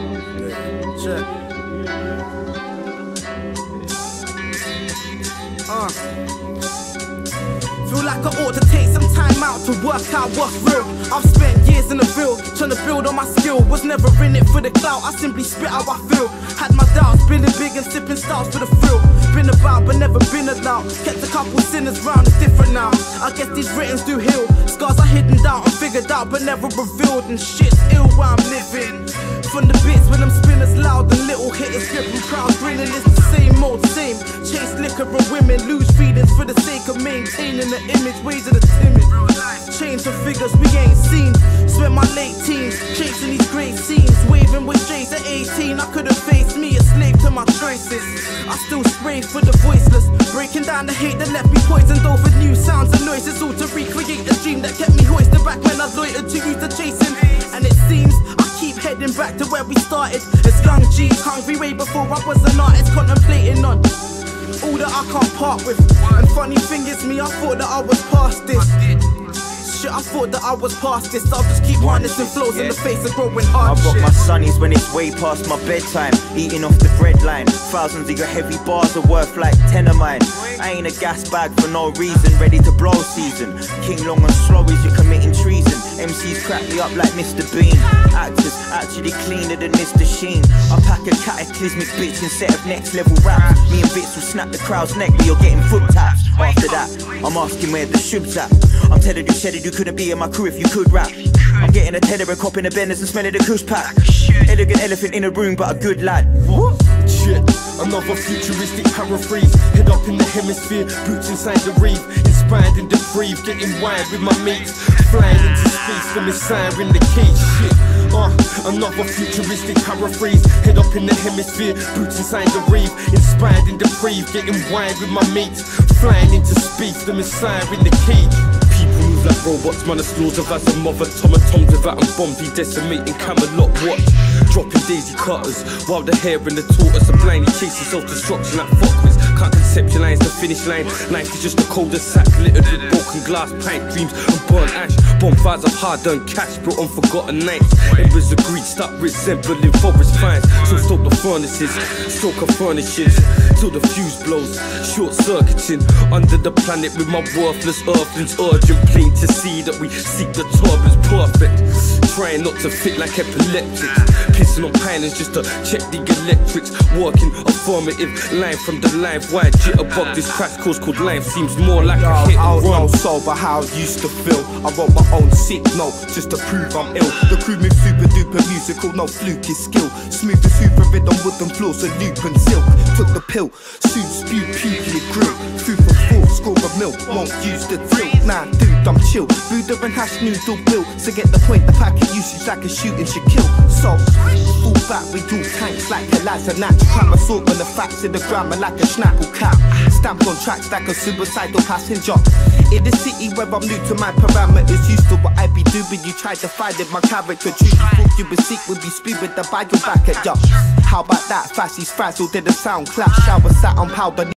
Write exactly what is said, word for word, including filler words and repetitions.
Check. Uh. Feel like I ought to take some time out to work out what's real. I've spent years in the field, trying to build on my skill. Was never in it for the clout, I simply spit how I feel. Had my doubts, been big and sipping styles for the thrill. Been about but never been allowed. Kept a couple sinners round, it's different now. I guess these writtens do heal. Scars are hidden down and figured out but never revealed. And shit's ill where I'm living. From the bits when them spinners loud, the little hitters gripping crowds grinning, it's the same old same. Chase liquor and women, lose feelings for the sake of maintaining the image, ways of the timid. Change the figures we ain't seen. Spent my late teens chasing these great scenes, waving with J's at eighteen. I couldn't face me, a slave to my choices. I still spray for the voiceless, breaking down the hate that left me poisoned over new sounds and noises, all to recreate the dream that kept me hoisted back when I loitered too used to chasing. And it seems I keep heading back to where we started. As young G's, hungry way before I was an artist, contemplating on all that I can't part with. And funny thing is me, I thought that I was past this. Shit, I thought that I was past this. I'll just keep harnessing flows yeah. in the face of growing hard. I've got my sunnies when it's way past my bedtime, eating off the bread line. Thousands of your heavy bars are worth like ten of mine. I ain't a gas bag for no reason, ready to blow season. King long and slow as you're committing treason. M Cs crack me up like Mister Bean. Actors actually cleaner than Mister Sheen. I pack a cataclysmic bitch instead of next level raps. Me and Bits will snap the crowd's neck, but you're getting foot taps. After that, I'm asking where the shub's at. I'm telling you, shedded, you couldn't be in my crew if you could rap. I'm getting a tether, a cop in the benders and smelling the kush pack. Elegant elephant in a room, but a good lad. What? Shit, another futuristic paraphrase. Head up in the hemisphere, boots inside the reef. Inspired and depraved, getting wired with my mates. Flying into space, the messiah in the cage. Shit, uh, another futuristic paraphrase. Head up in the hemisphere, boots inside the reef. Inspired and depraved, getting wired with my mates. Flying into space, the messiah in the cage. People move like robots, man, the laws of Asimov. Automatons without and bombs, he decimating Camelot. Watch, dropping daisy cutters, while the hair and the tortoise are blindly chasing self-destruction like fuckwits. Can't conceptualize the finish line. Life is just a cul-de-sac littered with broken glass, pint dreams and burnt ash. Bonfires of hard-earned cash built on forgotten nights. Embers of greed start resembling forest fires. So stoke the furnaces, stoke our furnishings till the fuse blows, short-circuiting under the planet with my worthless earthlings. Urgent, plain to see that we seek the turbulence perfect. Trying not to fit like epileptics, pissing on pylons just to check the electrics. Working affirmative line from the live wire. Jitterbug, this crash course called life seems more like Yo, a hit I and was run. no sober, how I used to feel. I wrote my own sick note just to prove I'm ill. The crew moves super duper musical, no fluke is skill. Smooth as super rhythm, wooden floors, a loop and silk. Took the pill, soon spewed pubic grill. Food for thought, score of milk, won't use the tilt. Nah, dude, I'm chill. Buddha and hash noodle built. So get the point, the packet usage like a shooting should kill. So, fall back, we do tanks like a lads and natural. Climb a sword when the facts in the grammar like a schnapple cap. Stamped on tracks like a suicidal passenger. In the city where I'm new to my parameters, used to what I be doing, you tried to find it, my character. True, you thought you were sick, would be spewed with the Bible back at ya. How about that? Fasci's frazzled in the sound clash. Shower sat on powder.